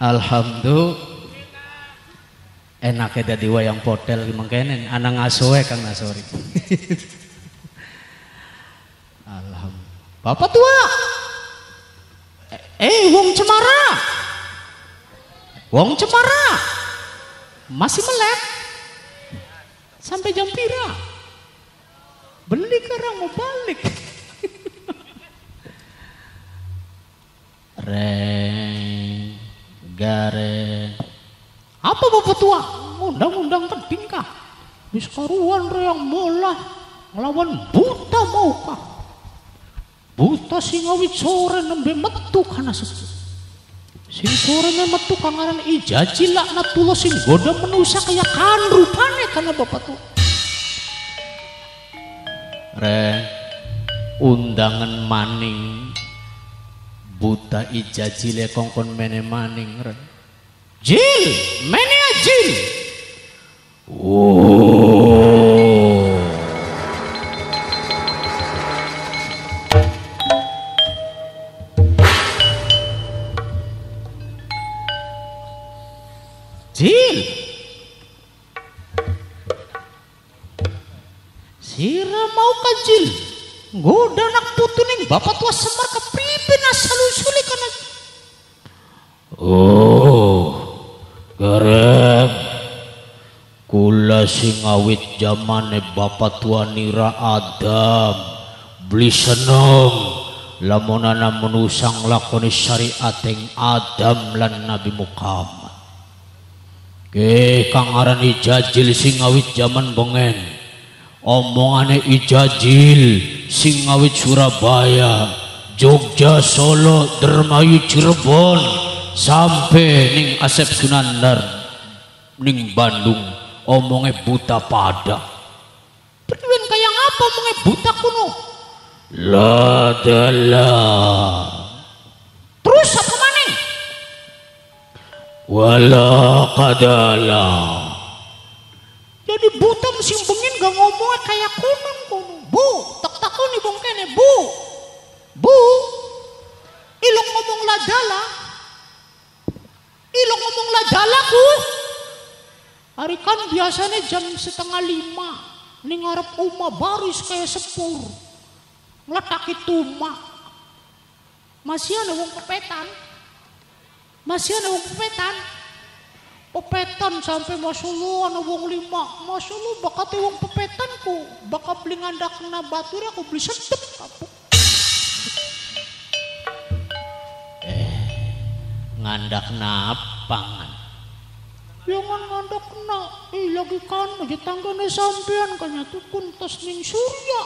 Alhamdulillah enaknya dadi wayang potel mangkene anak ngasuwe Kang Nasori. Alhamdulillah. Bapak tua. Wong Cemara. Wong Cemara. Masih melek. Sampai jam pira. Beli karang mau balik. Gareng. Apa bapak tua? Undang-undang penting kah? Wis karuan yang molah ngelawan buta mau kah? Buta sing awit sore nembe metu kana sepuh. Sing sore metu kangaran Ijajil laknatullah sing goda manusia kaya kan rupane kana bapak tua. Undangan maning buta Ijajile kongkon mene maning Jil mene Jil. Jil sira mau ka Jil goda anak putu ning bapak tua Semar kepripin asal usuli kana. Gareng kula sing awit zamane bapak tua nira Adam beli seneng lamunana menusang lakoni syariat yang Adam lan Nabi Muhammad. Kang aran Ijajil sing awit zaman bengen omongane Ijajil sing awit Surabaya, Jogja, Solo, Dermayu, Cirebon sampai ning Asep Sunandar ning Bandung omongnya buta pada. Perluan kayak apa omongnya buta kuno? Ladalah. Terus apa maning? Wala kadala. Jadi buta mesin bengin gak ngomongnya kayak kuno. Bu, tak nih bong kene bu. Ilong ngomong ladala. Ilong ngomong ladalaku. Hari kan biasanya jam 4:30 ning ngarep umah baris kayak sepur ngeletaki tuma. Masih ada wong pepetan sampai masulu ana wong 5 masulu bakate wong pepetanku bakal beli ngandakna batur aku beli sedep kapuk. Ngandakna pangan jangan ngandak kena lagi kan aja tanggane sampean kanya tukun tos ning surya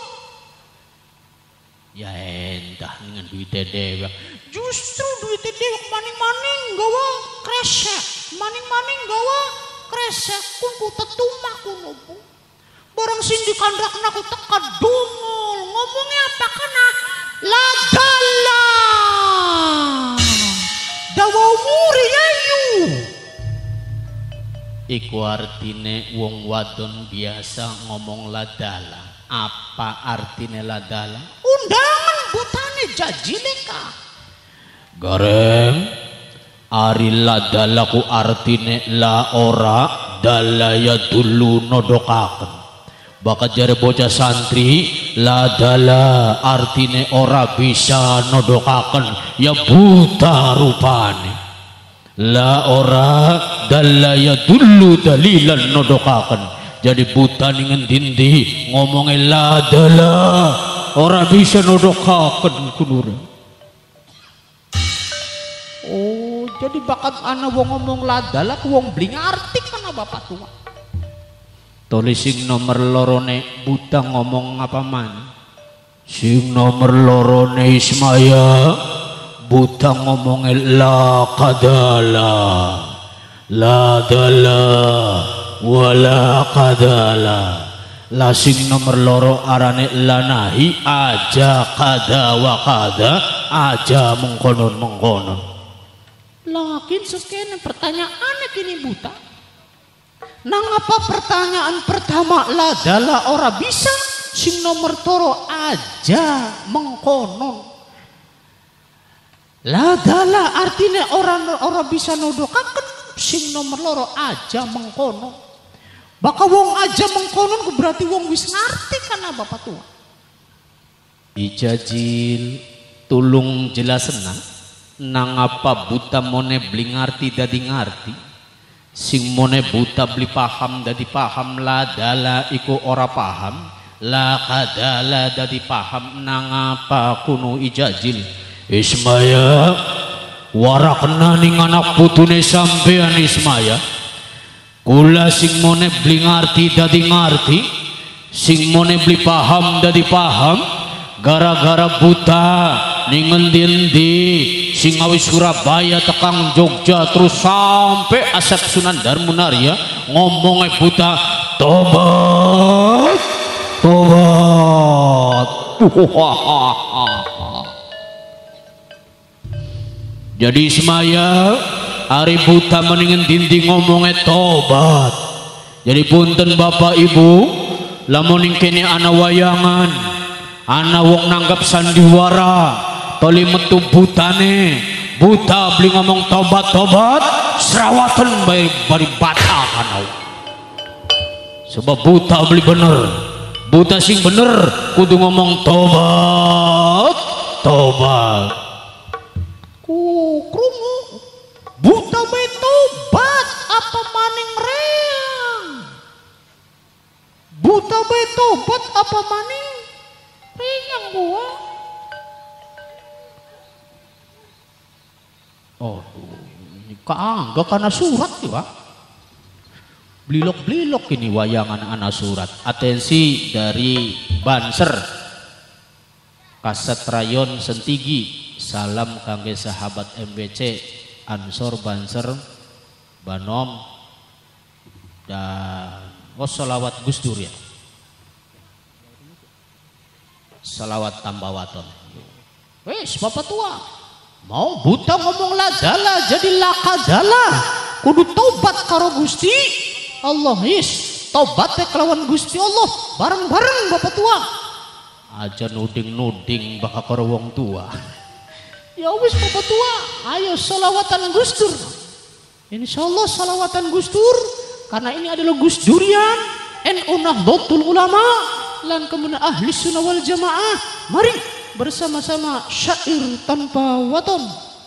ya entah dengan duit dewek justru duit dewek maning-maning gawa kresek kun ku tetumak kuno bu barang sing dikandakna ku teka dungul ngomongnya apa kena ladala dawa umuri ayu. Iku artine wong wadon biasa ngomong ladala. Apa artine ladala? Undangan butane jajileka. Gareng ari ladala ku artine la ora dalaya dulu nodokaken. Bakal jare bocah santri ladala artine ora bisa nodokaken ya buta rupane. La ora dalaya dulu dalilan nodokaken jadi buta ningen dindi ngomongnya ladala ora bisa nodokaken kunura. Oh jadi bakat ana wong ngomong ladala ku wong bling artik kana bapak tua. Tulis sing nomor lorone buta ngomong apa man sing nomor lorone Ismaya buta ngomongnya la kadala la dala wala kadala la sing nomor loro arane lanahi aja kada wa kada aja mengkonon lakin sekene pertanyaannya kini buta nang apa pertanyaan pertama la dala ora bisa sing nomor toro aja mengkonon Ladala artinya orang bisa nuduhaken sing nomor loro aja mengkono. Baka wong aja mengkono berarti wong wis ngerti kana bapak tua. Ijajil tulung jelasna nang apa buta mone beli ngerti dadi ngerti. Sing mone buta beli paham dadi paham, ladala iku ora paham, la kadala dadi paham nang apa kuno ijajil. Ismaya warakna ning anak putune sampean Ismaya, kula sing mone beli ngerti dadi ngerti, sing mone beli paham dadi paham, gara-gara buta ning endi-endi sing ngawi Surabaya tekang Jogja terus sampai Asep Sunan Darmunarya ngomongnya buta tobat tobat. Jadi semaya hari buta meningin dinding ngomongnya tobat. Jadi punten bapak ibu, lamun kene ana wayangan, ana wong nanggap sandiwara, toli metu butane, buta beli ngomong tobat-tobat, serawatan bari bata kanau. Sebab buta beli bener, buta sing bener, kudu ngomong tobat, tobat. Krungu buta bae tobat apa maning reang, buta bae tobat apa maning reang gua. Oh ini kaangga karena surat ya, blilok-blilok ini wayangan anak surat. Atensi dari Banser Kaset Rayon Sentigi, salam kangge sahabat MBC Ansor Banser Banom dan wassalawat Gus Dur ya, salawat tambawaton. Wes bapak tua mau buta ngomong ladala jadi lakadala, kudu tobat karo Gusti Allah. Yes tobat kelawan Gusti Allah bareng-bareng bapak tua, aja nuding-nuding baka karo wong tua. Ya wis bapak tua, ayo salawatan Gus Dur. Insyaallah salawatan Gus Dur, karena ini adalah Gus Durian NU Nahdlatul Ulama lan kemudian ahli sunnah wal jamaah. Mari bersama-sama syair tanpa waton,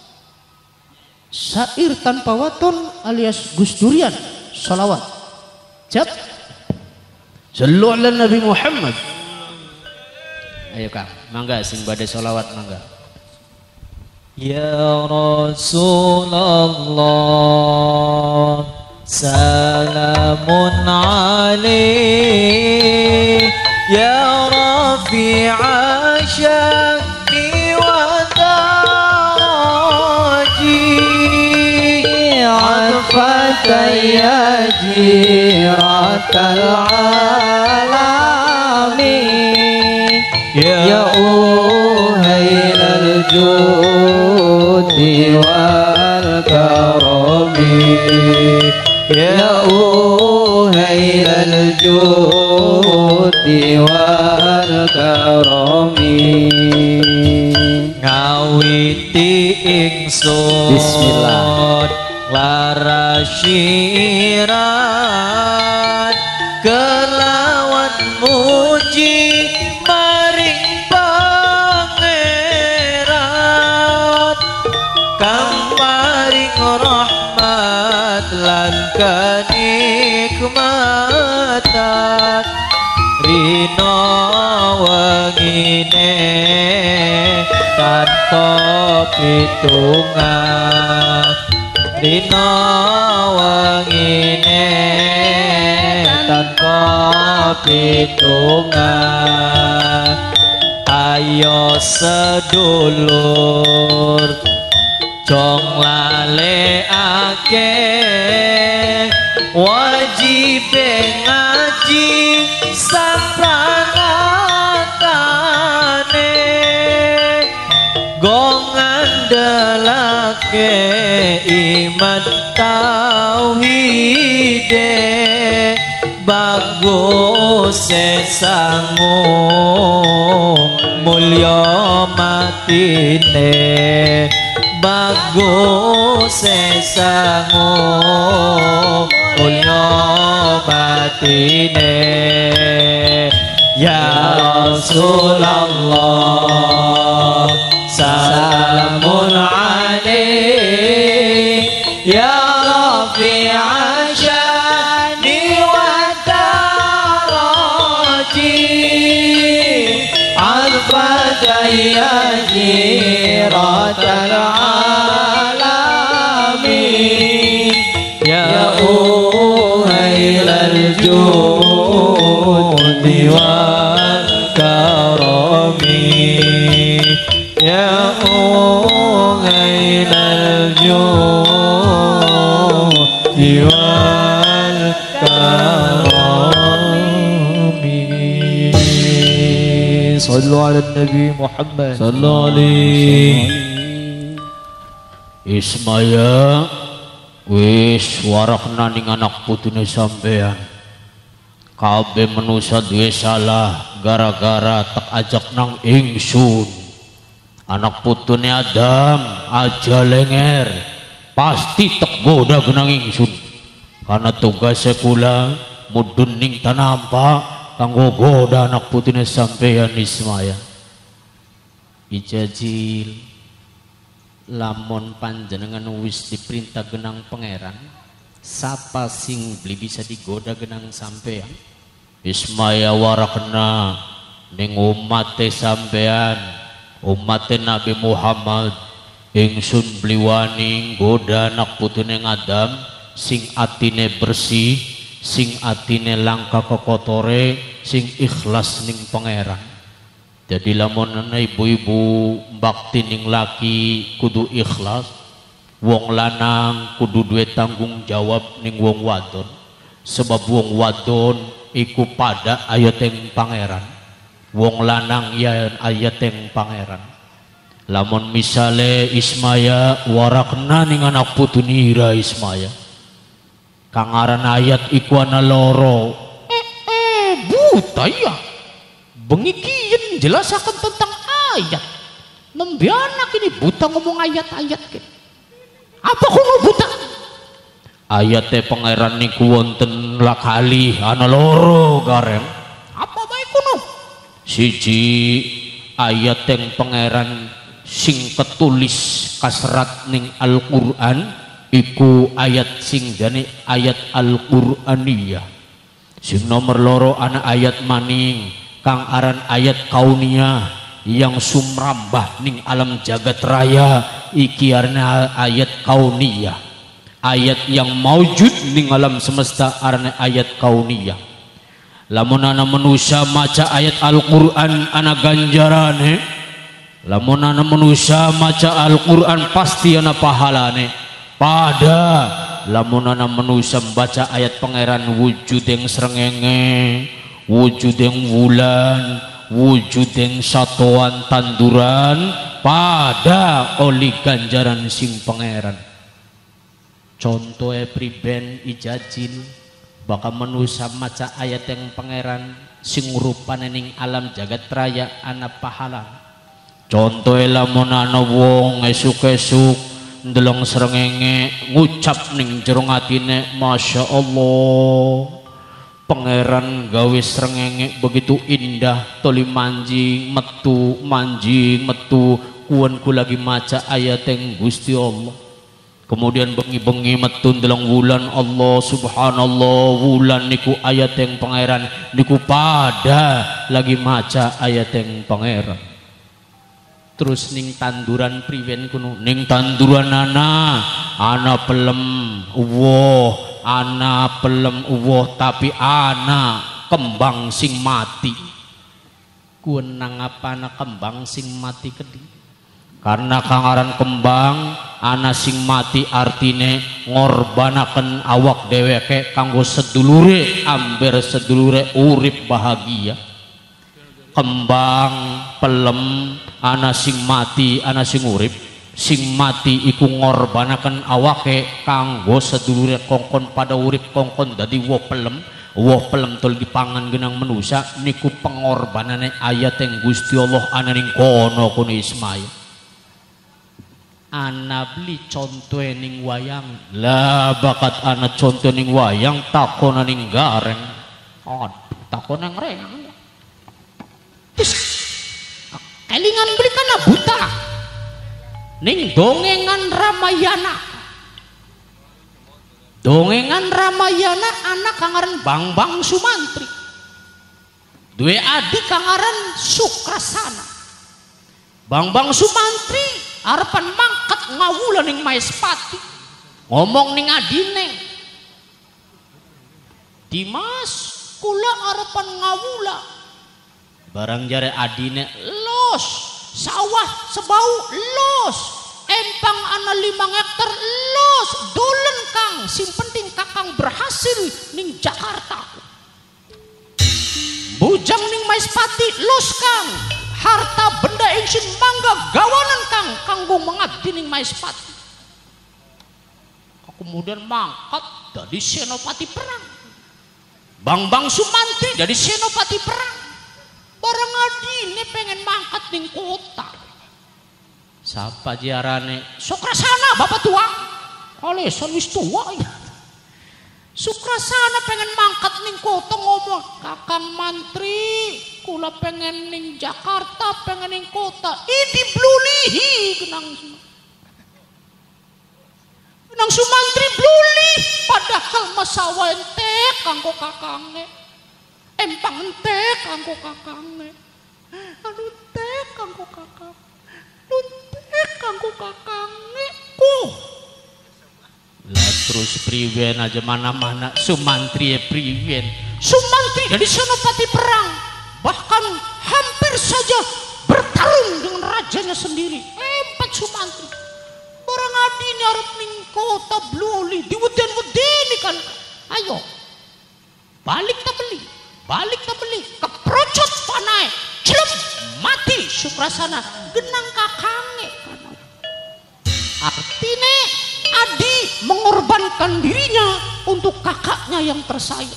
syair tanpa waton alias Gus Durian. Salawat jab sallu ala Nabi Muhammad. Ayo kang, mangga sing badai salawat mangga. Ya Rasulullah salamun alaik, ya rafi'a syakki wa daraji, anfata ya jiratal alamin, ya uhailal judi wal karami, ya uhailal judi wal karami. Ngawiti ingsun bismillah lara syirat kelawan muji maring pangeran kang paring rahmat lan kanikmatan rina wengine tanpa pitungan, rina wengine tanpa pitungan. Ayo sedulur jong lalekake wajib ngaji sapranatane, gongan delake iman tauhide, bagus sesangu mulya matine, bagus sesangu ulya batine ya Rasulullah salamun alaik ya rafi'a syani wa daraji alfata ya jiratal alamin ya uhailal judi wal karami ya uhailal judi wal karami sallu ala nabi Muhammad sallallahu alaihi Ismaya wis warakna ning anak putune sampean kabeh manusia duwe salah gara-gara tak ajak nang ingsun anak putune Adam aja lenger pasti tak goda genang ingsun karena tugas kula mudun ning tanampa kanggo goda anak putune sampean Ismaya ijajil lamun panjenengan wis diperintah genang pangeran sapa sing beli bisa digoda genang sampean Ismaya warakna ning umate sampean umate Nabi Muhammad ingsun bliwani goda anak putune Adam sing atine bersih sing atine langka kokotore sing ikhlas ning pangeran. Jadi lamun ibu-ibu bakti ning laki kudu ikhlas, wong lanang kudu duwe tanggung jawab ning wong wadon. Sebab wong wadon iku pada ayateng pangeran. Wong lanang ya ayateng pangeran. Lamun misale Ismaya warakna ning anak putunira Ismaya. Kangaran ayat iku ana loro. Buta ya. Bengi kiyen jelasaken tentang ayat. Nembe anak ini buta ngomong ayat-ayat ke. Apa kuno buta? Ayate pangeran niku wonten lakali ana loro gareng. Apa bae kuno? Siji ayat yang pangeran sing ketulis kasrat ning Al-Qur'an iku ayat sing jane ayat Al-Qur'aniyah. Sing nomor loro ana ayat maning kang aran ayat kauniyah yang sumrambah ning alam jagat raya iki arane ayat kauniyah. Ayat yang maujud ning alam semesta arane ayat kauniyah. Lamun ana manusia maca ayat Al-Qur'an ana ganjarane. Lamun ana manusia maca Al-Qur'an pasti ana pahalane. Pada lamun ana manusia membaca ayat pangeran wujud yang srengenge, wujud yang wulan, wujud yang satuan tanduran, pada oli ganjaran sing pangeran. Contoh priben ijajil bakal manusia maca ayat yang pangeran sing rupane ning alam jagat raya ana pahala. Contoh lamun ana wong esuk-esuk ndelong srengenge ngucap ning jero atine Masya Allah pangeran gawe srengenge begitu indah toli manjing metu kuanku lagi maca ayat yang Gusti Allah. Kemudian bengi-bengi metu ndelong wulan Allah subhanallah wulan niku ayat yang pangeran niku pada lagi maca ayat yang pangeran. Terus ning tanduran priwen kuno ning tanduran ana pelem uwoh ana pelem uwoh tapi ana kembang sing mati kuenang apa ana kembang sing mati kedi karena kangaran kembang ana sing mati artine ngorbanaken awak dheweke kanggo sedulure amber sedulure urip bahagia. Kembang pelem ana sing mati ana sing urip sing mati iku ngorbanaken awake kanggo sedulure kongkon pada urip kongkon dadi woh pelem tol dipangan genang manusia niku pengorbanane ayat yang Gusti Allah ana ning kono kuno Ismail. ana beli contoh ning wayang. Lah bakat ana contoh ning wayang takon ning gareng. Takon nang reng. Terus kelingan beli kana buta. Ning dongengan Ramayana. Dongengan Ramayana anak kangaran Bambang Sumantri. Duwe adik kangaran Sukrasana. Bambang Sumantri arepan mangkat ngawula ning Maespati. Ngomong ning adine. Dimas, kula arepan ngawula. Barang jare adine los. Sawah sebau los, empang ana 5 hektar los, dolen kang, sing penting kakang berhasil ning Jakarta. Bujang ning Maespati los kang, harta benda ingsun mangga gawanan kang, kanggo mengabdi ning Maespati. Kemudian mangkat dari senopati perang. Bambang Sumantri dari senopati perang. Barang adine pengen mangkat ning kota. Siapa jarane? Sukrasana bapak tua. Alesan wis tua ya. Sukrasana pengen mangkat ning kota ngomong, "Kakang Mantri, kula pengen ning Jakarta, pengen ning kota." Idi blulihi genang Sumantri bluli padahal masawa ente kanggo kakange. Empang ente kanggo kakange. Anu ente kanggo kakang. Ente kanggo kakange. Lah terus priwen aja mana-mana Sumantri ya priwen. Sumantri dari senopati perang. Bahkan hampir saja bertarung dengan rajanya sendiri. Hebat Sumantri. Orang adine arep ning kota bluli diweden-wedeni kan. Ayo. Balik ta beli. Keprocot panai, celep mati Sukrasana, genang kakange. Artine Adi mengorbankan dirinya untuk kakaknya yang tersayang.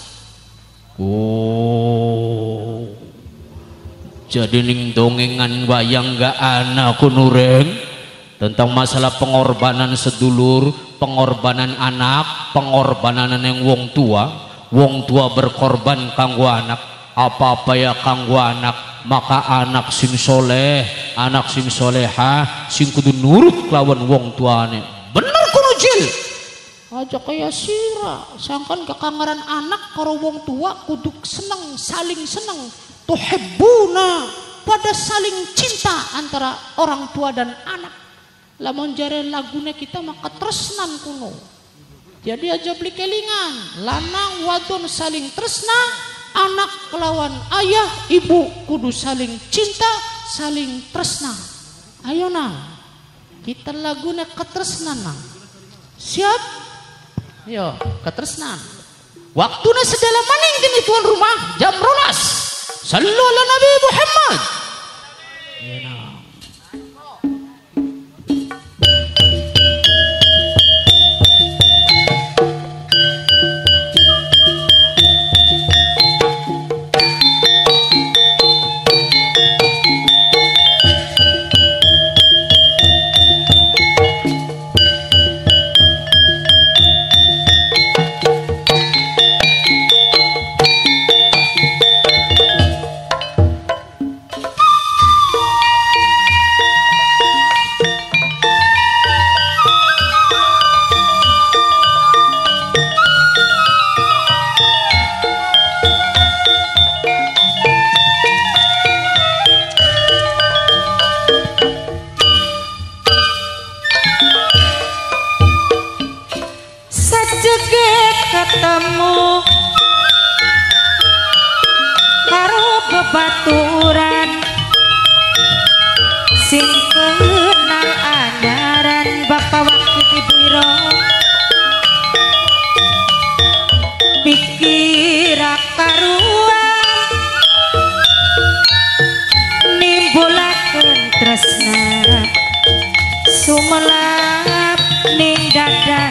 Jadi ning dongengan wayang gak ana kunureng tentang masalah pengorbanan sedulur, pengorbanan anak, pengorbanan yang wong tua. Wong tua berkorban kanggo anak, apa-apa ya kanggo anak, maka anak sing soleh, anak sing soleha, sing kudu nurut lawan wong tuane. Bener kudu jil. Aja kaya sira, sangkan kekangaran anak karo wong tua kudu seneng, saling seneng, tuhibbuna, pada saling cinta antara orang tua dan anak. Lamun jare lagune kita maka tresnan kuno. Jadi aja beli kelingan, lanang wadon saling tresna, anak kelawan ayah ibu kudu saling cinta, saling tresna. Ayo nang, kita laguna ketresnan nang. Siap? Yo, ketresnan. Waktuna sedala maning gini tuan rumah jam 12. Sallu ala Nabi Muhammad. Ya nang. ketemu karo bebaturan sing kenal anyaran bapak waktu dibiro pikir karuan nimbulaken tresna sumelap ning dada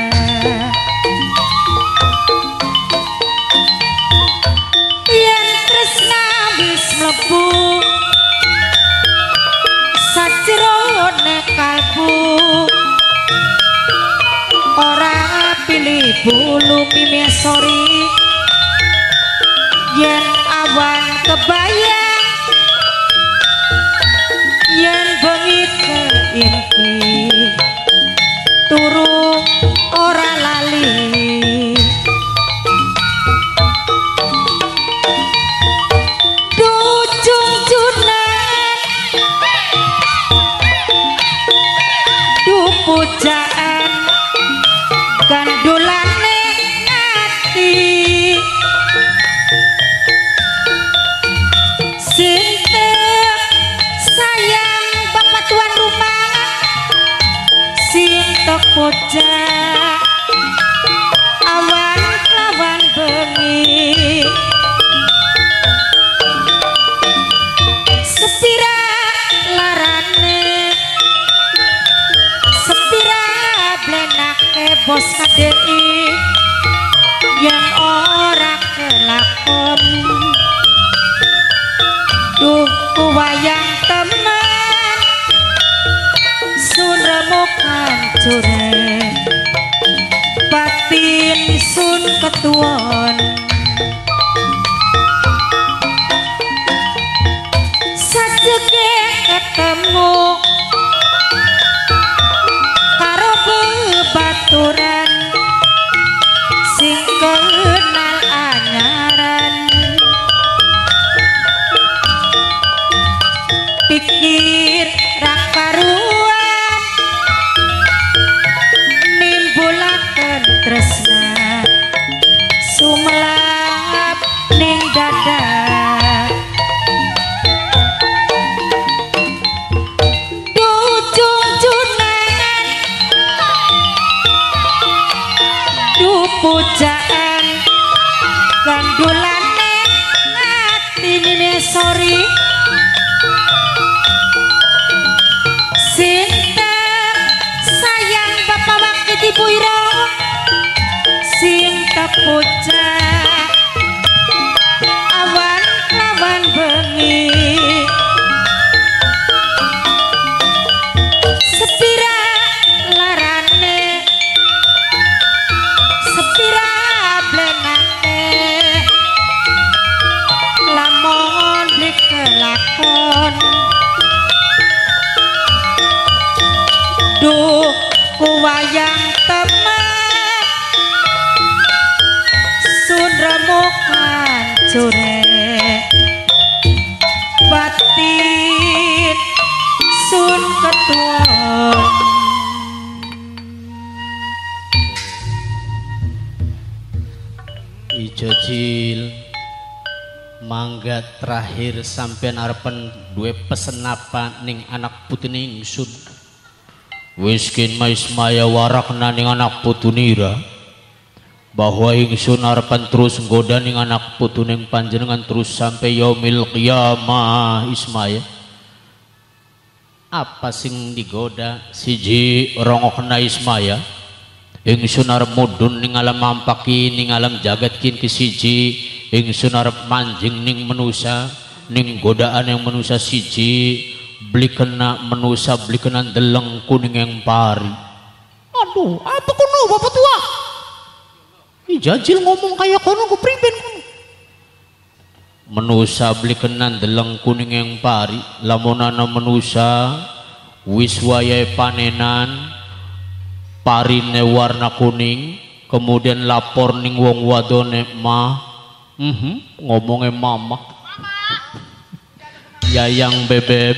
yen tresna wis mlebu sajrone kalbu bulu mimesori yen awan kebayang yen bengi keimpi turu ora lali dujung junan du pujaan gandulane ati sinten sayang bapak tuan rumah sintek pojak awan lawan bengi sepira larane sepira blenake bos KDI yang ora kelakon duh kuwayang teman sun remukan cure batin sun ketuon sajege ketemu karo bebaturan sing kenal anyaran pikir rakaruan nimbulaken tresna sumelap ning dada dujung junan du pujaan gandulane ngati mimesori sinten sayang bapak wakit ibu ira sing tepujak awan lawan bengi sepira larane sepira blenake lamun blik kelakon duh kuwayang teman sun remukan cure batin sun ketuon Ijojil mangga terakhir sampean arepen duwe pesen apa ning anak putune ingsun wis kin maismaya warakna ning anak putunira bahwa ingsun arepan terus nggoda ning anak putuning panjenengan terus sampai yaumil qiyamah. Ismaya apa sing digoda? Siji rongokna Ismaya ingsun arep mudhun ning alam mampaki ning alam jagat kin kesiji ingsun arep manjing ning manusa ning godaan yang manusa siji beli kena manusia beli kena deleng kuning yang pari. Aduh, apa kono bapak tua? Jajil ngomong kayak kono ku priben kono. Manusia beli kena deleng kuning yang pari. Lamonana manusia wis wayahe panenan parine warna kuning kemudian lapor ning wong wadone ngomongnya mama yayang bebek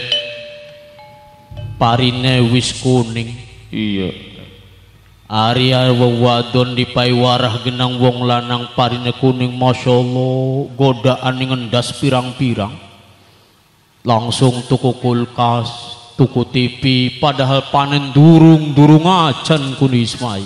parine wis kuning. Iya Arya wadon di paiwarah genang wong lanang parine kuning. Masya Allah godaan ngendas pirang-pirang langsung tuku kulkas tuku TV padahal panen durung acan kuni Ismai.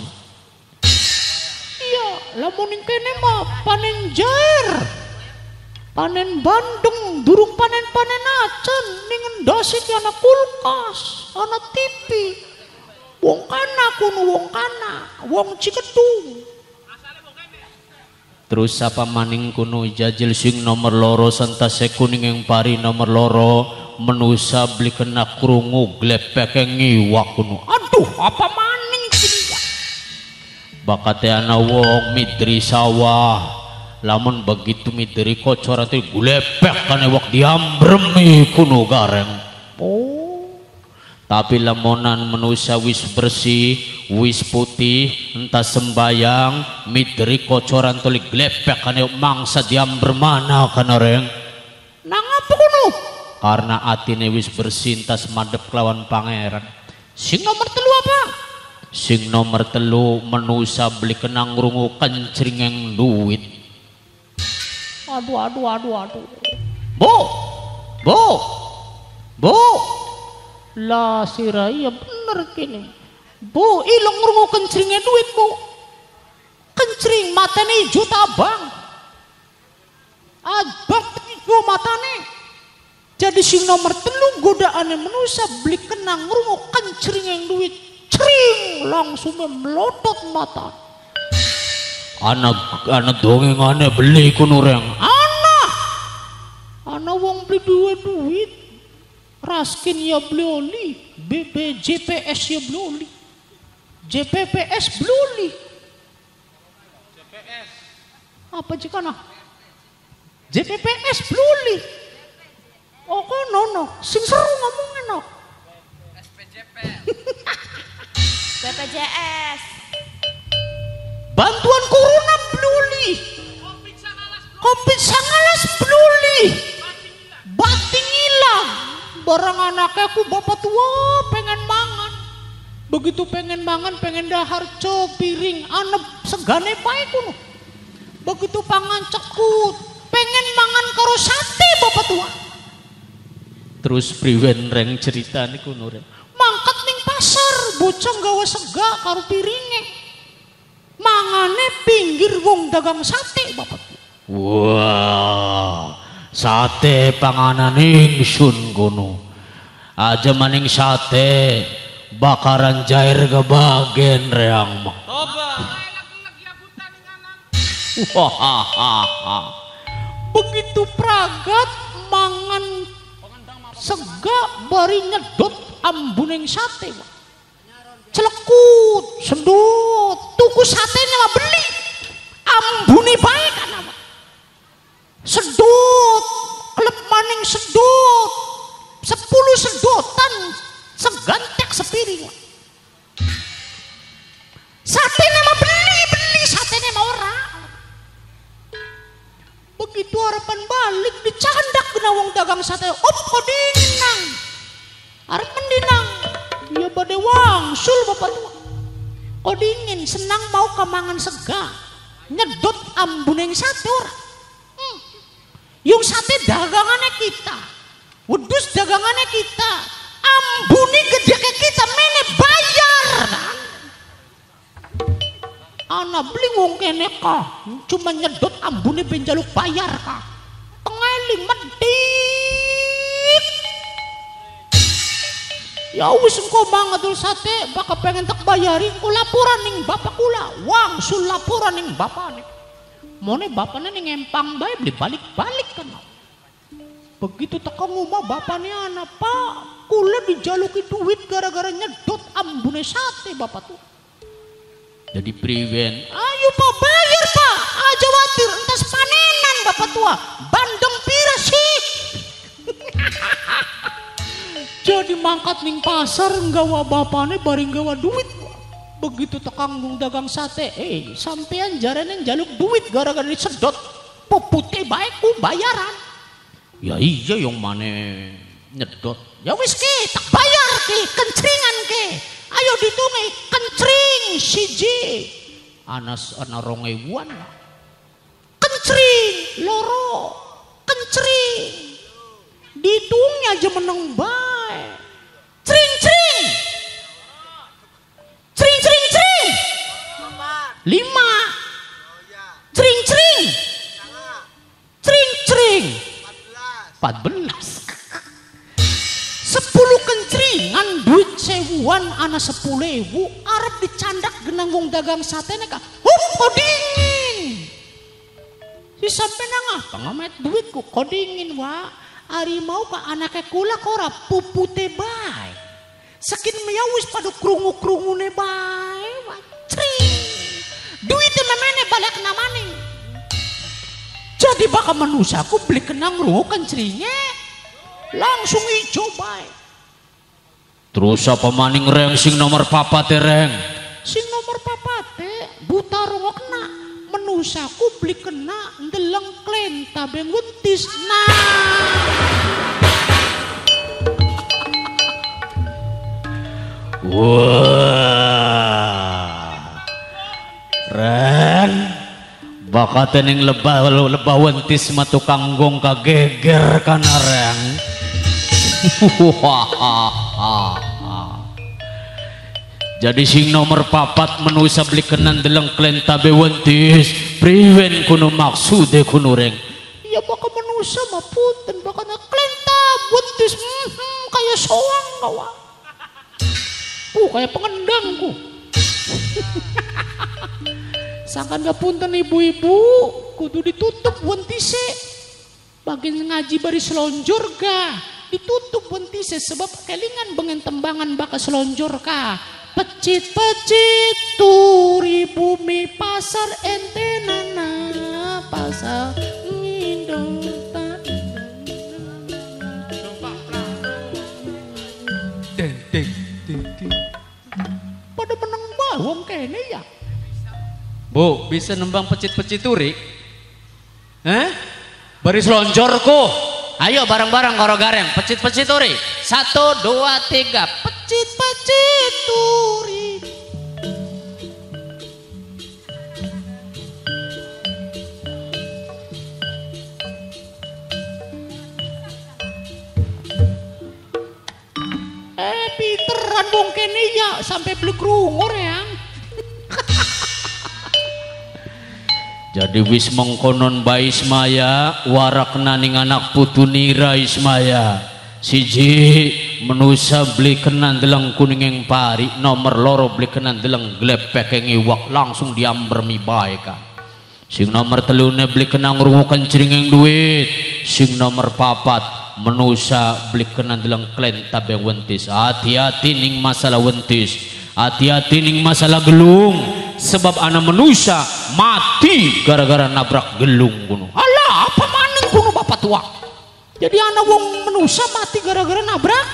Iya lamun kene mah panen jair panen Bandung durung panen acan ning ngendasi ki ana kulkas ana TV wong kana kuno wong kana wong Ciketung. Terus apa maning kuno jajil sing nomor loro sentase kuning yang pari nomor loro menusa beli kena krungu glepek ngiwak kuno. Aduh apa maning sini bakate ana wong midri sawah lamun begitu midri kocoran itu gulepek kane wak diambremi kuno gareng. Oh, tapi lamunan manusia wis bersih wis putih entah sembayang midri kocoran tulik glepek kane mangsa diambremana kana reng. Nang apa kuno? Karena atine wis bersih entas madep kelawan pangeran. Sing nomor telu apa? Sing nomor telu manusia beli kenang rungu kencringeng duit. Aduh. Bu. Lah sira iya bener kini. Bu, ilong rungu kencringeng duit, Bu. Kencring matane ijo tabang. Abang ijo matane. Jadi sing nomor telu godaane manusia beli kenang rungu kencring yang duit cering langsung melotot mata. Anak dongengane beli kuno reng. Anak wong beli duit Raskin ya beli oli, JPS ya beli oli, JPPS beli oli. JPS apa jika nah? JPPS beli oli. Oh no, sing seru ngomongin no. SPJP. BPJS. Bantuan corona bluli. Covid 19 bluli. Bating hilang. Barang anaknya aku bapak tua pengen mangan. Begitu pengen mangan pengen dahar piring anep segane bae kuno. Begitu pangan cekut pengen mangan karo sate bapak tua. Terus priwen reng cerita niku nureng. Mangkat ning pasar, bocah gawe sega karo piringe. Mangane pinggir wong dagang sate bapak. Wah, sate panganan ingsun kono. Aja maning sate bakaran jair kebagen reang mah. Wah, begitu pragat mangan sega bari nyedot ambuning sate celekut sedut tuku satenya mah beli ambuni bae kana mah sedut klep maning sedut 10 sedotan segantek sepiring satenya mah beli satenya mah ora. Begitu harapan balik dicandak kena wong dagang sate kodinang arep mendinang ya bade wangsul bapak tua kodingin senang mau kamangan sega nyedot ambuneng sate ora yung sate dagangannya kita wedus dagangannya kita ambuni gede ke kita mene bayar anak beli wong kene kah cuma nyedot ambune ben jaluk bayar kah tengeling medit ya wis engko mangadul sate bakal pengen tak bayari engko laporan ning bapak kula wangsul laporan ning bapane mone bapane ning empang bae beli balik-balik kan begitu teka ngomong bapane anak pak kula dijaluki duit gara-gara nyedot ambune sate bapak tuh. Jadi priwen, ayo pak bayar pak, aja watir entas panenan bapak tua, bandeng pira sih. Jadi mangkat ning pasar nggawa bapane bareng gawa duit. Begitu tekang dagang sate, sampean jarane jaluk duit gara-gara disedot pupute baik ku bayaran. Ya iya yang mana nyedot. Ya wis ke, tak bayar ke, kencringan ke. Ayo ditungi kencring siji anas ana 2000-an kencring loro kencring ditungi aja meneng bae cring lima cring 14 10 kencringan duit sewuan ana 10.000 arep dicandak genang wong dagang sate neka kodingin si sampe nang pangamet duitku kodingin wa ari mau ka anake kula kora pupute bae sakin meyawis pada krungu-krungune bae cring duitnya namanya balik namaning. Jadi baka manusia aku beli kenang rukan ceringe langsung ijo bae. Terus apa maning reng sing nomor papat reng? Sing nomor papat buta rungokna manusia aku beli kena ndeleng klenta beng wentis nah. Wah, Ren, bakat ning lebah wentis mah tukang gong kageger kana Ren. Jadi sing nomor papat menusa beli kenan deleng klenta be wentis, priwen kuno maksude kuno Reng. Ya baka menusa mah punten bakana klenta wentis kayak soang kawa. Kayak pengendangku. Sangkan gak punten ibu-ibu kudu ditutup wentise. Bagian ngaji bari selonjor ga ditutup wentise sebab kelingan bengen tembangan baka selonjor ka. Pecit-pecit turi bumi pasar entenana pasar ngindong pada menang bawang kene ya. Bu, bisa nembang pecit-pecit turi? Baris lonjorku. Ayo bareng-bareng karo gareng pecit-pecit turi. 1 2 3 pecit-pecit turi. Pinteran bong kene ya sampai blek rungor ya. Jadi wis mengkonon bae Ismaya warakna ning anak putu nira Ismaya. Siji menusa beli kenan deleng kuningeng pari, nomor loro beli kenan deleng glepek iwak langsung diamber mi bae ka. Sing nomor telune beli kenang rungukan ceringeng duit. Sing nomor papat menusa beli kenan deleng klenta be wentis. Hati-hati ning masalah wentis. Hati-hati ning masalah gelung. Sebab anak manusia mati gara-gara nabrak gelung kuno. Alah apa maning kuno bapak tua. Jadi anak wong manusia mati gara-gara nabrak.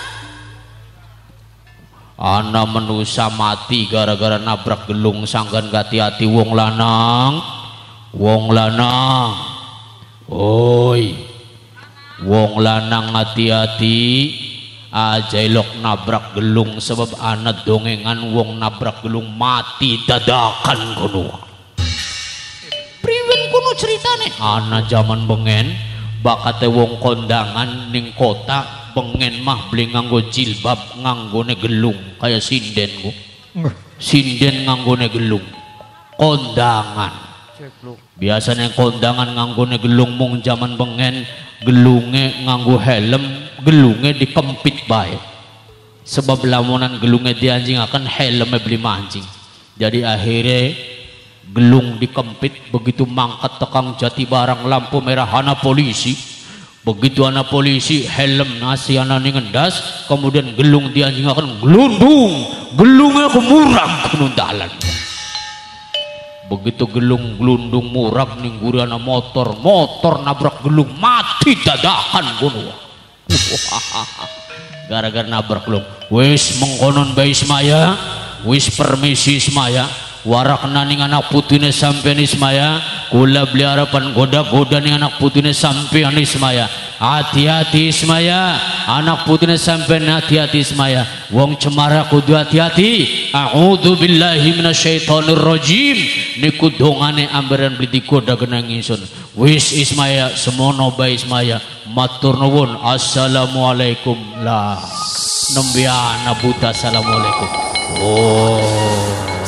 Anak manusia mati gara-gara nabrak gelung sanggan hati-hati wong lanang. Wong lanang. Oi. Wong lanang hati-hati. Ajailok nabrak gelung sebab anak dongengan wong nabrak gelung mati dadakan kuno. Priwen kuno ceritane anak zaman bengen bakate wong kondangan ning kota bengen mah beli nganggo jilbab nganggone gelung kayak sinden ku. Sinden nganggone gelung kondangan. Biasanya kondangan nganggone gelung mung zaman bengen gelunge nganggo helm gelunge dikempit bae sebab lamunan gelunge dianjing akan helmnya beli mancing. Jadi akhirnya gelung dikempit begitu mangkat tekang jati barang lampu merah anak polisi. Begitu anak polisi helm nasi anak ngendas kemudian gelung dianjing akan gelundung gelungnya kemurang kenundalan. Begitu gelung gelundung murag ning guriana motor nabrak gelung mati dadakan gunung. Gara-gara nabrak gelung. Wis mengkonon bae Ismaya, wis permisi Ismaya. Warakna ning anak putune sampean Ismaya, kula beli harapan goda-goda ning anak putune sampean Ismaya. Hati-hati Ismaya, anak putune sampean hati-hati Ismaya. Wong cemara kudu hati-hati. A'udzu billahi minasyaitonir rajim. Niku dongane ambaran beli digoda genang ingsun. Wis Ismaya semono bae Ismaya. Matur nuwun. Assalamualaikum lah. Nembiana buta assalamualaikum. Oh.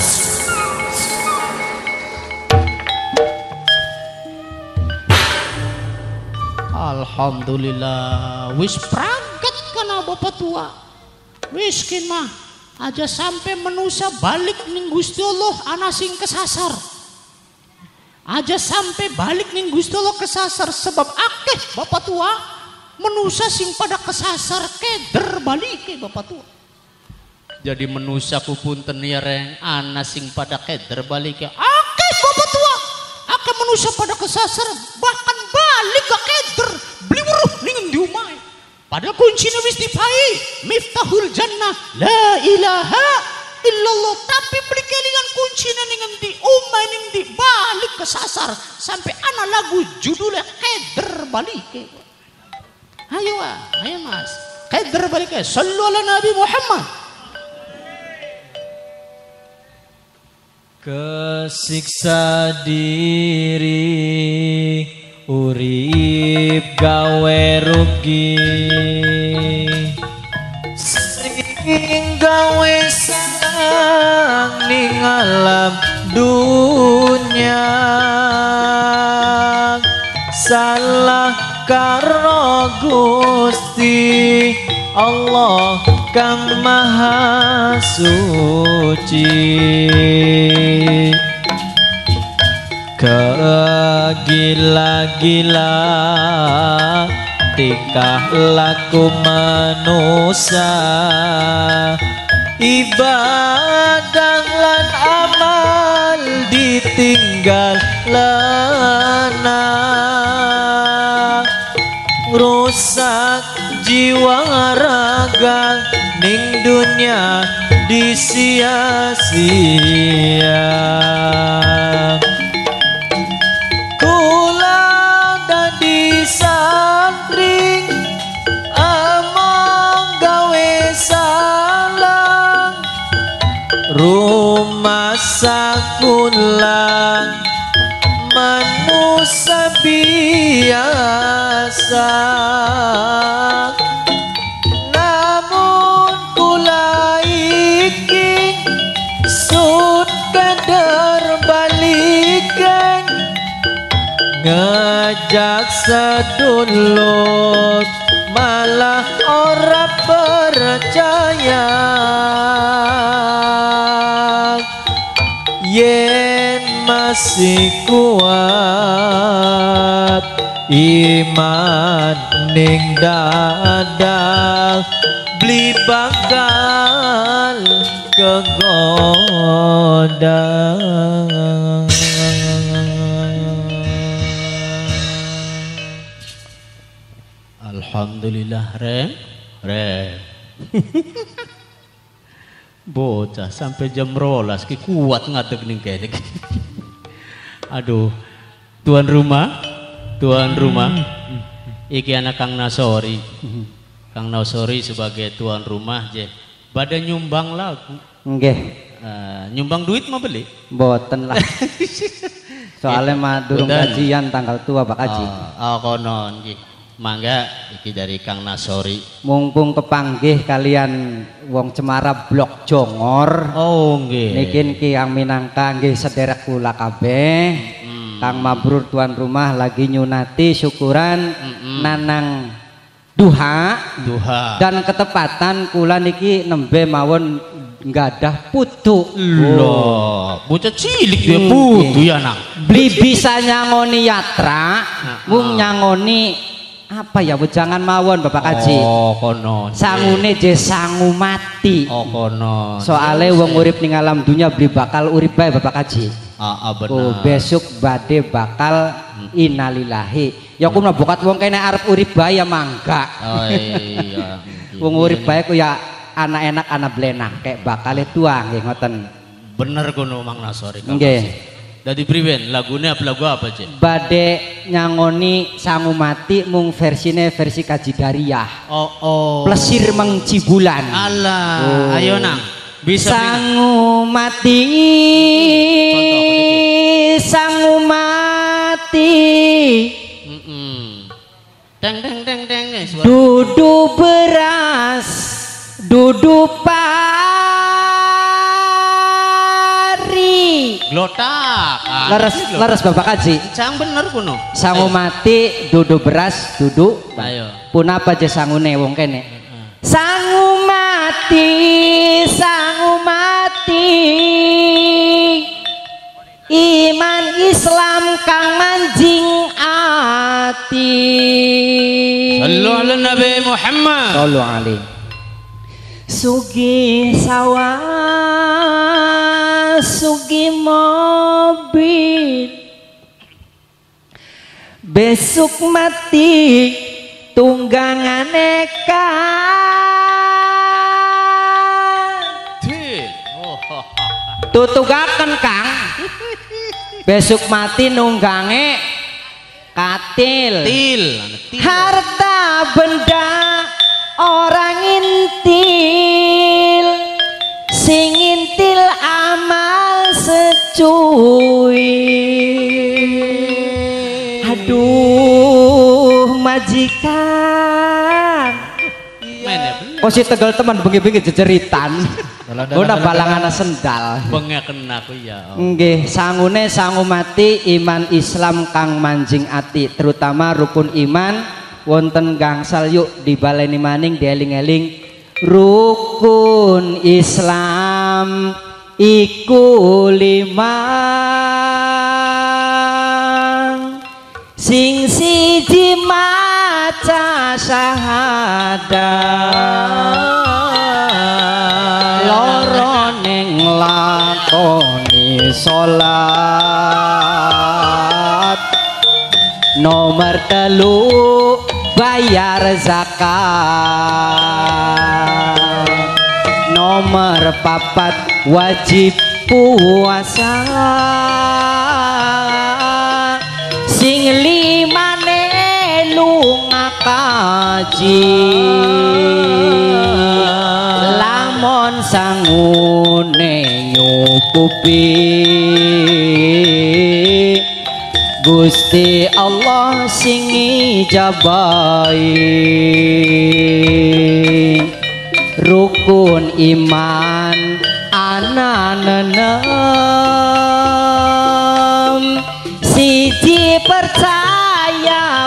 Alhamdulillah wis pragat kana bapak tua miskin mah aja sampai manusia balik ning Gusti Allah ana sing kesasar aja sampai balik ning Gusti Allah kesasar sebab akeh bapak tua manusia sing pada kesasar keder balike bapak tua. Jadi manusia ku punten ya reng ana sing pada keder balike akeh akeh bapak tua. Akeh manusia pada kesasar, bahkan balik ke keder, beli weruh ning endi omahe. Padahal kuncinya wis dipai, miftahul jannah, la ilaha illallah. Tapi beli kelingan kuncinya ning endi, omahe ning endi, balik kesasar sampai ana lagu judulnya keder balik. Ayo mas, keder balik. Sallu ala Nabi Muhammad. Kesiksa diri urip gawe rugi sing gawe sang ning alam dunya salah karo Gusti Allah Kang Maha Suci. Kegila-gila tingkah laku manusia, ibadah lan amal ditinggal lana, rusak jiwa raga ning dunia disia-sia. Kula dadi santri among gawe salah, rumah sakulang manusia biasa. Namun kula iki sun kader balikan ngajak sedulur malah ora percaya. Yen masih kuat iman ning dada, beli bakal kegoda. Alhamdulillah Rem. Bocah sampai jam 12 ki kuat ngadeg ning kene. Aduh, tuan rumah iki anak Kang Nasori. Kang Nasori sebagai tuan rumah je pada nyumbang lagu. Nggih. Nyumbang duit mau beli? Mboten lah. Soalnya mah durung kajian tanggal tua Pak Haji. Oh konon nggih. Mangga iki dari Kang Nasori. Mumpung kepanggih kalian wong Cemara Blok Jongor. Oh nggih. Niki Kang Minangka nggih sederek kula kabeh. Kang Mabrur tuan rumah lagi nyunati syukuran nanang duha. Dan ketepatan kula niki nembe mawon nggadah putu. Loh, bocah cilik dia putu ya nang. Beli bisa nyangoni yatra, mung nyangoni apa ya wejangan mawon Bapak Haji. Oh konon. Sangune je sangu mati. Oh konon. Soale wong urip ning alam dunya beli bakal urip bae Bapak Haji. Bener. Oh besok bade bakal innalillahi. Ya kuwi bokat wong kene arep urip bae ya mangga. Oh iya. Wong urip bae ku ya anak enak anak blenah kayak bakale tua nggih ngoten. Bener kono Mang Nasori. Nggih. Dadi priwen lagunya lagu apa cek? Bade nyangoni sangu mati mung versine versi Kaji Dariyah. Oh. Plesir mengcibulan. Alah, ayo nang. Bisa sangu mati. Sangu mati. Deng. Dudu beras, dudu glotak. Leres Bapak Haji. Cang bener kuno. Sangu mati dudu beras dudu. Ayo. Punapa aja sangune wong kene. Sangu mati. Iman Islam kang manjing ati. Sallu ala Nabi Muhammad. Sallu alaihi. Sugi sawan sugi mobil besok mati tunggangan eka tutugaken Kang besok mati nunggange katil harta benda orang intil sing intil amal secuil. Aduh majikan kok si Tegal teman bengi-bengi jejeritan guna balangan sendal bengaken aku ya nggih sangune sangu mati iman Islam kang manjing ati terutama rukun iman wonten gangsal yuk dibaleni maning dieling-eling rukun Islam iku 5 sing siji maca syahadat loro ning lakoni salat nomor 3 bayar zakat nomor 4 wajib puasa sing 5 lunga kaji lamun sangune nyukupi Gusti Allah sing ijabahi rukun iman ana nenem siji percaya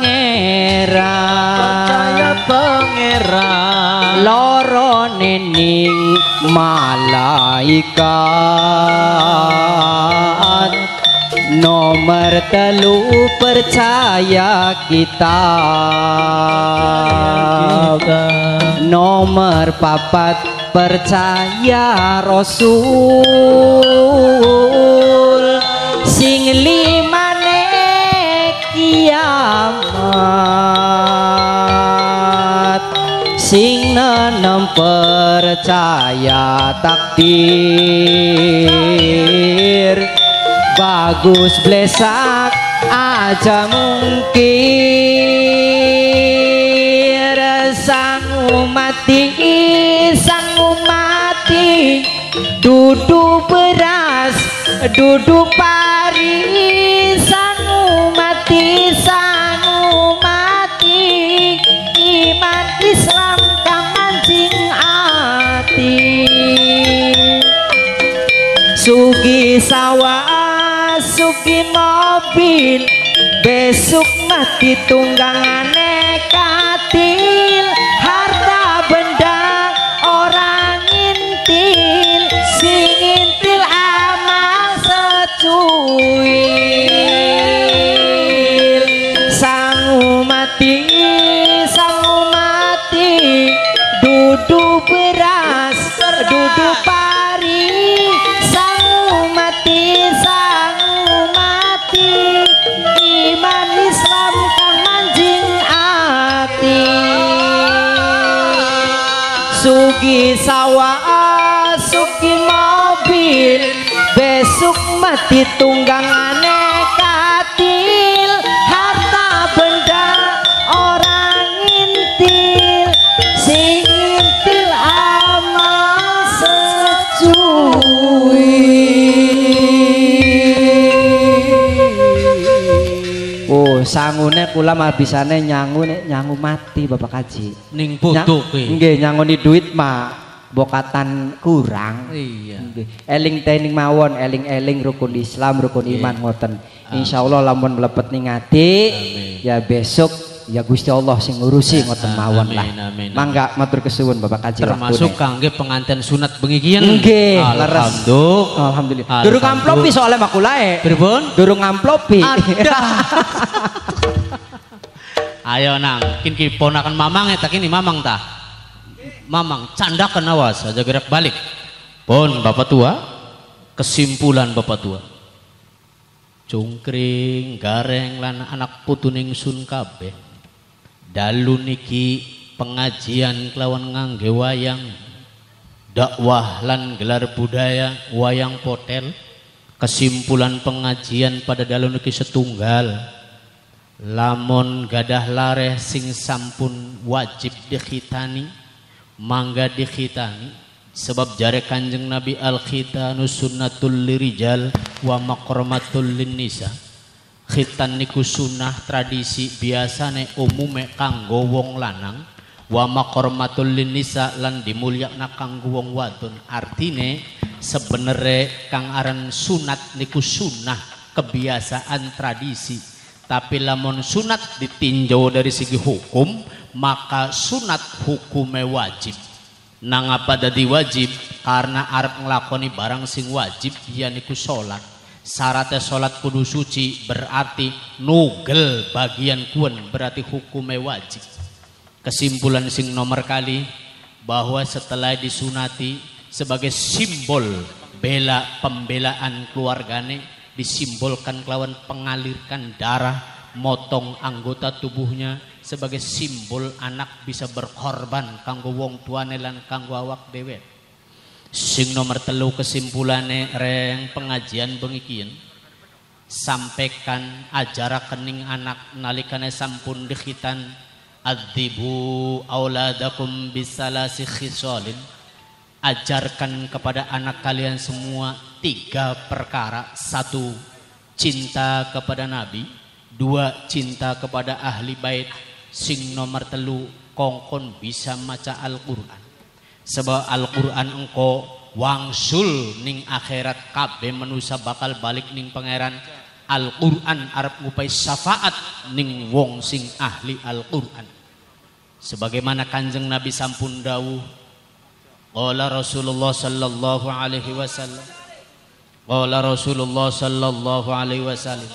pangeran loro nening malaikat nomor 3 percaya kita nomor 4 percaya Rasul sing 5 kiamat sing 6 percaya takdir bagus blesak aja mungkir sangu mati dudu beras dudu pari sangu mati iman Islam kang mancing ati sugi sawah sugi mobil besok mati tunggangane katil harta benda orang intil sing intil amal secuil sangu mati dudu beras dudu pari sangu mati iman Islam kang manjing ati sugi sawah sugi mobil besok mati tunggangane katil harta benda orang intil sing intil amal secuil. Oh sangune kula mabisane nyangu nek nyangu mati Bapak Kaji ning butuke nggih nyangoni duit mah bokatan kurang iya eling tening mawon eling-eling rukun Islam rukun iman ngoten insyaallah lamun mlebet ning ati ya besok ya Gusti Allah sing ngurusi ngoten mawon lah mangga matur kesuwun Bapak Kaji termasuk kangge pengantin sunat bengi kiyen nggih leres alhamdulillah durung amplopi soalnya makulae pripun durung amplopi ayo nang kin ponakan mamang eta kini mamang tah mamang candakan awas aja gerak balik pun bapak tua Kesimpulan Bapak tua, cungkring gareng lan anak putuning sun kabeh dalu niki pengajian kelawan ngangge wayang, dakwah lan gelar budaya wayang potel. Kesimpulan pengajian pada dalu niki setunggal, lamun gadah lareh sing sampun wajib dikhitani mangga dikhitani. Sebab jare Kanjeng Nabi al-khitanu sunnatul lirijal wa makramatul linnisa. Khitan niku sunnah tradisi biasane umume kanggo wong lanang, wa makramatul linnisa lan dimulyakna kanggo wong wadon. Artine sebenere kang aran sunat niku sunnah kebiasaan tradisi. Tapi lamun sunat ditinjau dari segi hukum, maka sunat hukume wajib. Nang apa dadi wajib? Karena arep nglakoni barang sing wajib yaiku salat. Syaratnya salat kudu suci, berarti nugel bagian kuen, berarti hukumnya wajib. Kesimpulan sing nomor kali bahwa setelah disunati sebagai simbol bela pembelaan keluargane, disimbolkan kelawan pengalirkan darah, motong anggota tubuhnya sebagai simbol anak bisa berkorban kanggo wong tuane lan kanggo awak dhewe. Sing nomor 3 kesimpulane reng pengajian bengikian sampaikan ajara kening anak nalikane sampun dikhitan, adzibu auladakum bisalasi khisalin. Ajarkan kepada anak kalian semua 3 perkara. 1, cinta kepada Nabi. 2, cinta kepada ahli bait. Sing nomor 3, kongkon bisa maca Al-Quran. Sebab Al-Quran engko wangsul ning akhirat kabeh manusia bakal balik ning pangeran. Al-Quran arep ngupai syafaat ning wong sing ahli Al-Quran. Sebagaimana Kanjeng Nabi sampun dawuh, qala Rasulullah sallallahu alaihi wasallam, qala Rasulullah sallallahu alaihi wasallam,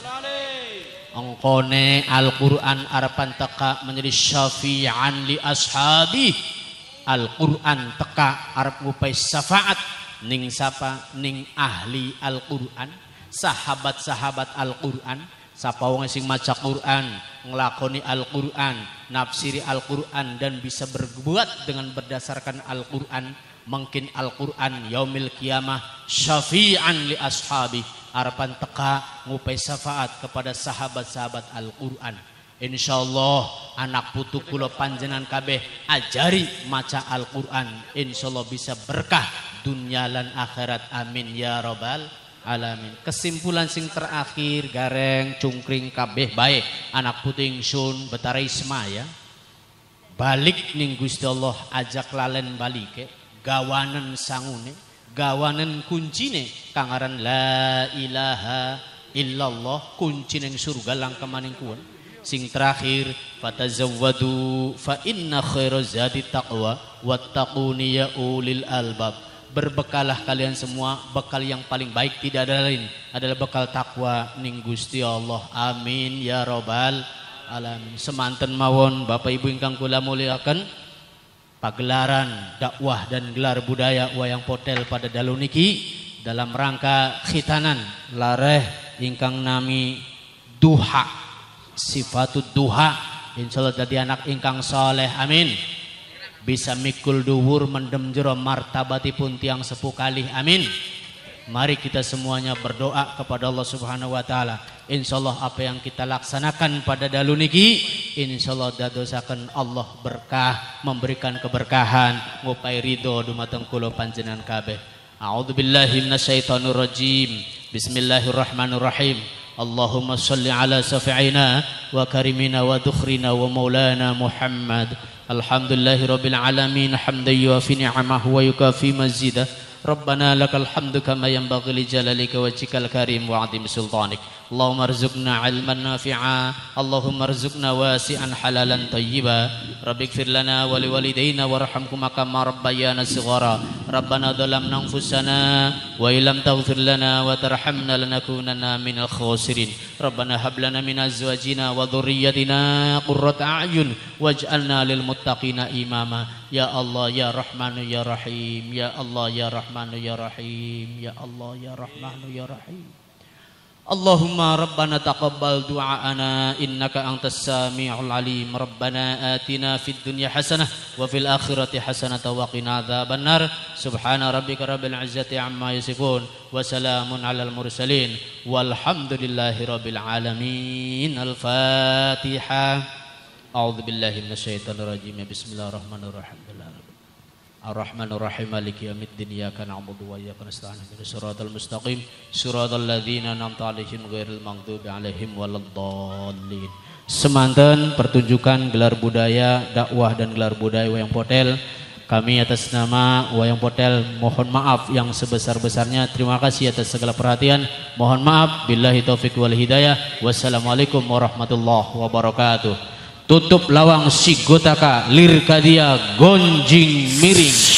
engkone Al-Quran arepan teka menjadi syafi'an li ashabi. Al-Quran teka arep ngupai syafaat ning sapa? Ning ahli Al-Quran, sahabat-sahabat Al-Quran. Sapa wong sing maca Quran, nglakoni Al-Quran, nafsiri Al-Quran dan bisa berbuat dengan berdasarkan Al-Quran, mungkin Al-Quran yaumil kiamah syafi'an li ashabi, harapan teka ngupai syafaat kepada sahabat-sahabat Al-Quran. Insyaallah anak putu kula panjenengan kabeh ajari maca Al-Quran, insyaallah bisa berkah dunia lan akhirat, amin ya rabbal alamin. Kesimpulan sing terakhir gareng cungkring kabeh bae anak putu ingsun betara ismaya balik ning Gusti Allah, ajak lalen balike gawanen sangune, gawanen kuncine kang aran la ilaha illallah, kunci ning surga langkamaning kuwen. Sing terakhir fatazawwadu fa inna khairaz zadi taqwa wattaquni ya ulil albab. Berbekalah kalian semua, bekal yang paling baik tidak ada lain adalah bekal takwa ning Gusti Allah, amin ya rabbal alamin. Semanten mawon Bapak Ibu ingkang kula muliakan, pagelaran dakwah dan gelar budaya wayang potel pada dalu niki dalam rangka khitanan lareh ingkang nami duha, sifatud duha, insyaallah jadi anak ingkang soleh, amin. Bisa mikul duwur mendem jero martabatipun tiang sepuh kalih, amin. Mari kita semuanya berdoa kepada Allah Subhanahu wa taala. Insyaallah apa yang kita laksanakan pada dalu niki insyaallah dadosaken Allah berkah, memberikan keberkahan, ngupai ridho dumateng kula panjenengan kabeh. A'udzubillahi minasyaitonir rajim. Bismillahirrahmanirrahim. Allahumma shalli ala safi'ina wa karimina wa dukhrina wa maulana Muhammad. Alhamdulillahi rabbil alamin hamdan yuafi ni'amahu wa yukafi mazidah. Rabbana lakal hamdu kama yanbaghi li jalalika wajhikal karim wa 'azimi sultanik. Allahumma arzuqna 'ilman nafi'a, Allahumma arzuqna wasi'an halalan thayyiba. Rabbighfir lana wa liwalidayna warhamhuma kama rabbayana shighara. Rabbana dhalamna anfusana wa illam taghfir lana wa tarhamna lanakunanna minal khasirin. Rabbana hab lana min azwajina wa dhurriyyatina qurrata a'yun waj'alna lil muttaqina imama. Ya Allah ya Rahmanu ya Rahim. Ya Allah ya Rahmanu ya Rahim. Ya Allah ya Rahmanu ya Rahim. Allahumma rabbana taqabbal du'aana innaka antas sami'ul alim. Rabbana atina fid dunya hasanah wa fil akhirati hasanah wa qina adzabannar. Subhana rabbika rabbil izzati amma yasifun wa salamun alal mursalin walhamdulillahi rabbil alamin. Al-Fatihah. A'udzu billahi minasyaitonir rajim. Bismillahirrahmanirrahim. Ar-Rahmanur Rahim Maliki yaumiddin iyyaka na'budu wa iyyaka nasta'in ihdinas siratal mustaqim siratal ladzina an'amta 'alaihim ghairil maghdubi 'alaihim waladdallin. Semanten pertunjukan gelar budaya dakwah dan gelar budaya Wayang Potel. Kami atas nama Wayang Potel mohon maaf yang sebesar-besarnya. Terima kasih atas segala perhatian. Mohon maaf. Billahi taufik wal hidayah. Wassalamualaikum warahmatullahi wabarakatuh. Tutup lawang sigotaka lirkadia gonjing miring.